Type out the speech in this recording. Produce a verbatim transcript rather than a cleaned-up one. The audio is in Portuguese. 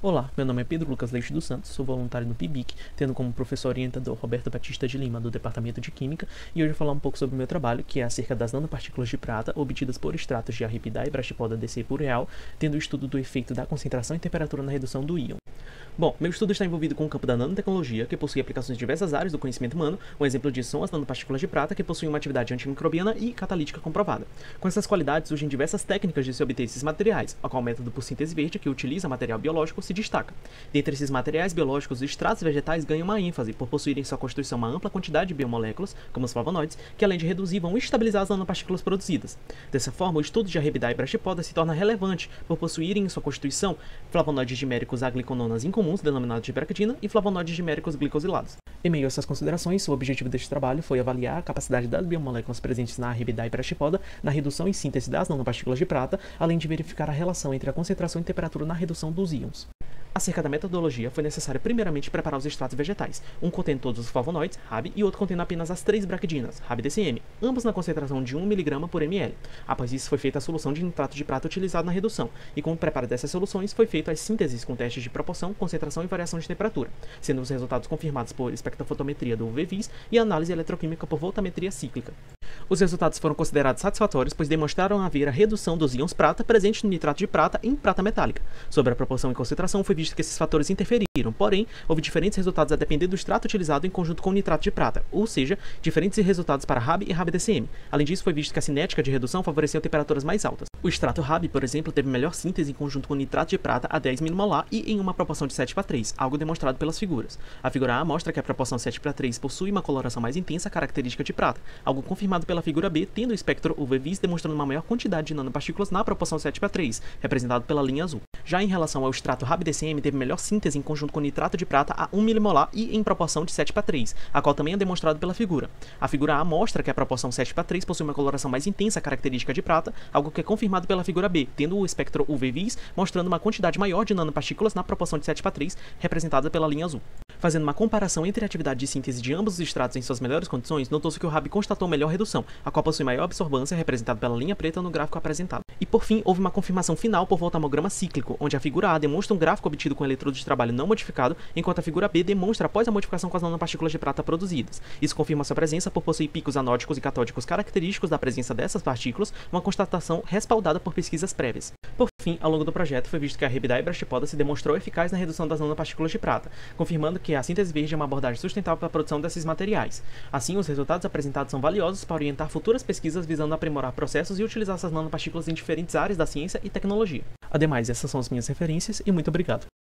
Olá, meu nome é Pedro Lucas Leite dos Santos, sou voluntário no P I B I C, tendo como professor orientador Roberto Batista de Lima, do Departamento de Química, e hoje vou falar um pouco sobre o meu trabalho, que é acerca das nanopartículas de prata obtidas por extratos de Arrepidae Brachipoda D C pureal, tendo o estudo do efeito da concentração e temperatura na redução do íon. Bom, meu estudo está envolvido com o campo da nanotecnologia, que possui aplicações em diversas áreas do conhecimento humano. Um exemplo disso são as nanopartículas de prata, que possuem uma atividade antimicrobiana e catalítica comprovada. Com essas qualidades, surgem diversas técnicas de se obter esses materiais, a qual o método por síntese verde, que utiliza material biológico, se destaca. Dentre esses materiais biológicos, os extratos vegetais ganham uma ênfase, por possuírem em sua constituição uma ampla quantidade de biomoléculas, como os flavonoides, que além de reduzir, vão estabilizar as nanopartículas produzidas. Dessa forma, o estudo de Arrepidae Brachipoda se torna relevante, por possuírem em sua constituição flavonoides diméricos aglicononas incomuns, denominados de bractina, e flavonoides diméricos glicosilados. Em meio a essas considerações, o objetivo deste trabalho foi avaliar a capacidade das biomoléculas presentes na Arrepidae Brachipoda na redução e síntese das nanopartículas de prata, além de verificar a relação entre a concentração e temperatura na redução dos íons. Acerca da metodologia, foi necessário primeiramente preparar os extratos vegetais, um contendo todos os flavonoides, R A B, e outro contendo apenas as três braquidinas, R A B D C M, ambos na concentração de um miligrama por mililitro. Após isso, foi feita a solução de nitrato de prata utilizado na redução, e com o preparo dessas soluções, foi feito as sínteses com testes de proporção, concentração e variação de temperatura, sendo os resultados confirmados por espectrofotometria do U V vis e análise eletroquímica por voltametria cíclica. Os resultados foram considerados satisfatórios, pois demonstraram haver a redução dos íons prata presentes no nitrato de prata em prata metálica. Sobre a proporção e concentração, foi visto que esses fatores interferiram, porém, houve diferentes resultados a depender do extrato utilizado em conjunto com o nitrato de prata, ou seja, diferentes resultados para R A B e R A B D C M. Além disso, foi visto que a cinética de redução favoreceu temperaturas mais altas. O extrato R A B, por exemplo, teve melhor síntese em conjunto com o nitrato de prata a dez milimolar e em uma proporção de sete para três, algo demonstrado pelas figuras. A figura A mostra que a proporção sete para três possui uma coloração mais intensa característica de prata, algo confirmado pela figura B, tendo o espectro U V vis demonstrando uma maior quantidade de nanopartículas na proporção sete para três, representado pela linha azul. Já em relação ao extrato R A B D C M, teve melhor síntese em conjunto com o nitrato de prata a um milimolar e em proporção de sete para três, a qual também é demonstrado pela figura. A figura A mostra que a proporção sete para três possui uma coloração mais intensa característica de prata, algo que é confirmado pela figura B, tendo o espectro U V vis mostrando uma quantidade maior de nanopartículas na proporção de sete para três, representada pela linha azul. Fazendo uma comparação entre a atividade de síntese de ambos os extratos em suas melhores condições, notou-se que o R A B constatou melhor redução, a qual possui maior absorvância, representada pela linha preta no gráfico apresentado. E por fim, houve uma confirmação final por voltamograma cíclico, onde a figura A demonstra um gráfico obtido com eletrodo de trabalho não modificado, enquanto a figura B demonstra após a modificação com as nanopartículas de prata produzidas. Isso confirma sua presença por possuir picos anódicos e catódicos característicos da presença dessas partículas, uma constatação respaldada por pesquisas prévias. Por fim, ao longo do projeto, foi visto que a Arrepidae Brachipoda se demonstrou eficaz na redução das nanopartículas de prata, confirmando que a síntese verde é uma abordagem sustentável para a produção desses materiais. Assim, os resultados apresentados são valiosos para orientar futuras pesquisas visando aprimorar processos e utilizar essas nanopartículas em diferentes áreas da ciência e tecnologia. Ademais, essas são as minhas referências e muito obrigado.